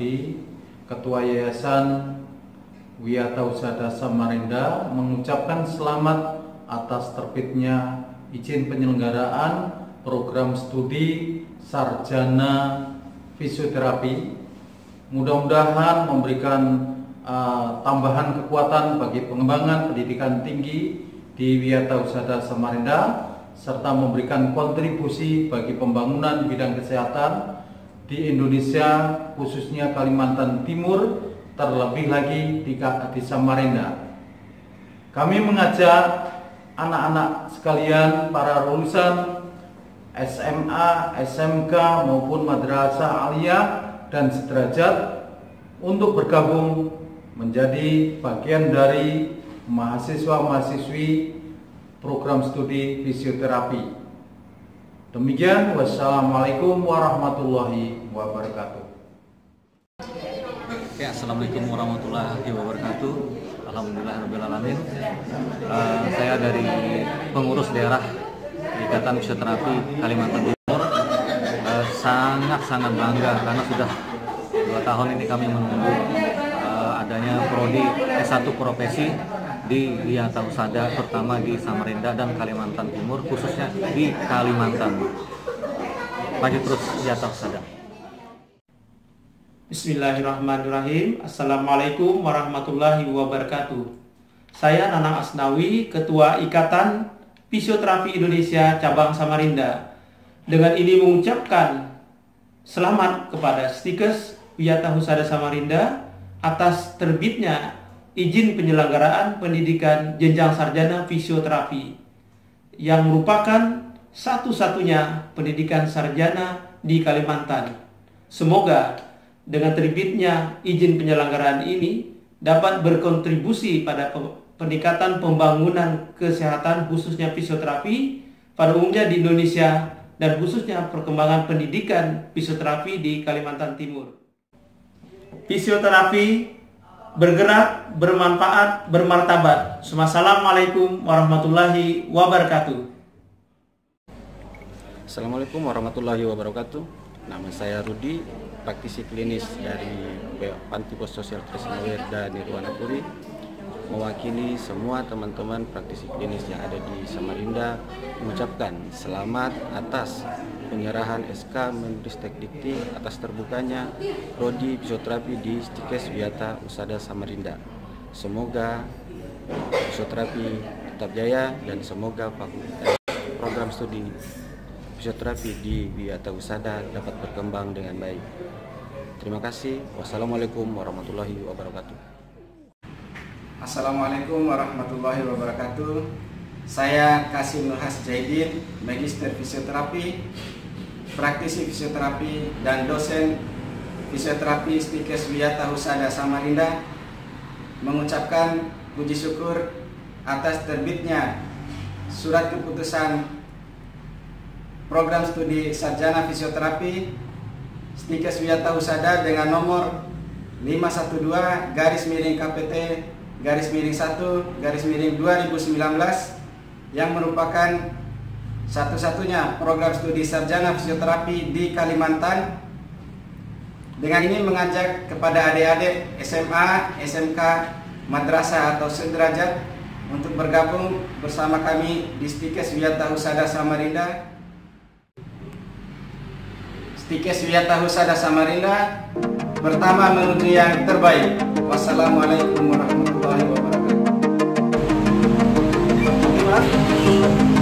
Fisioterapi, Ketua Yayasan Wiyatausada Samarinda mengucapkan selamat atas terbitnya izin penyelenggaraan program studi sarjana fisioterapi. Mudah-mudahan memberikan tambahan kekuatan bagi pengembangan pendidikan tinggi di Wiyatausada Samarinda serta memberikan kontribusi bagi pembangunan bidang kesehatan di Indonesia, khususnya Kalimantan Timur, terlebih lagi di Samarinda. Kami mengajak anak-anak sekalian, para lulusan SMA, SMK maupun madrasah aliyah dan sederajat untuk bergabung menjadi bagian dari mahasiswa-mahasiswi program studi fisioterapi. Demikian, wassalamualaikum warahmatullahi wabarakatuh. Ya, assalamualaikum warahmatullahi wabarakatuh. Alhamdulillahirrahmanirrahim. Saya dari pengurus daerah Ikatan Fisioterapi Kalimantan Timur. Sangat bangga karena sudah 2 tahun ini kami menunggu adanya prodi S1 profesi di Wiyatausada, terutama di Samarinda dan Kalimantan Timur, khususnya di Kalimantan. Maju terus Wiyatausada. Bismillahirrahmanirrahim. Assalamualaikum warahmatullahi wabarakatuh. Saya Nanang Asnawi, Ketua Ikatan Fisioterapi Indonesia Cabang Samarinda. Dengan ini mengucapkan selamat kepada Stikes Wiyatausada Samarinda atas terbitnya izin penyelenggaraan pendidikan jenjang sarjana fisioterapi yang merupakan satu-satunya pendidikan sarjana di Kalimantan. Semoga dengan terbitnya izin penyelenggaraan ini dapat berkontribusi pada peningkatan pembangunan kesehatan khususnya fisioterapi pada umumnya di Indonesia dan khususnya perkembangan pendidikan fisioterapi di Kalimantan Timur. Fisioterapi bergerak, bermanfaat, bermartabat. Assalamualaikum warahmatullahi wabarakatuh. Assalamualaikum warahmatullahi wabarakatuh. Nama saya Rudi, praktisi klinis dari Panti Pos Sosial Tresnawirda Nirwana Puri, mewakili semua teman-teman praktisi klinis yang ada di Samarinda, mengucapkan selamat atas penyerahan SK Menristek Dikti atas terbukanya prodi fisioterapi di Stikes Wiyatausada Samarinda. Semoga fisioterapi tetap jaya dan semoga program studi fisioterapi di Wiyatausada dapat berkembang dengan baik. Terima kasih. Wassalamualaikum warahmatullahi wabarakatuh. Assalamualaikum warahmatullahi wabarakatuh. Saya Kasim Nurhas Jaidin, Magister Fisioterapi, praktisi fisioterapi dan dosen fisioterapi Stikes Wiyatausada Samarinda, mengucapkan puji syukur atas terbitnya surat keputusan program studi sarjana fisioterapi Stikes Wiyatausada dengan nomor 512-KPT-1-2019 yang merupakan satu-satunya program studi sarjana fisioterapi di Kalimantan. Dengan ini mengajak kepada adik-adik SMA, SMK, madrasah atau sederajat untuk bergabung bersama kami di Stikes Wiyatausada Samarinda. Stikes Wiyatausada Samarinda pertama menuju yang terbaik. Wassalamualaikum warahmatullahi wabarakatuh.